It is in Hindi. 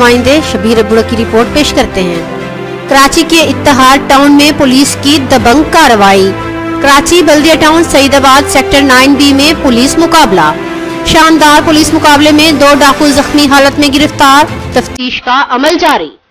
नुमाइंदे शबीर अब्दुल्ला की रिपोर्ट पेश करते हैं। कराची के इत्तेहाद टाउन में पुलिस की दबंग कार्रवाई। Karachi Baldia town Saeedabad sector 9B में पुलिस मुकाबला। शानदार पुलिस मुकाबले में 2 डाकू जख्मी हालत में गिरफ्तार। तफ्तीश का अमल जारी।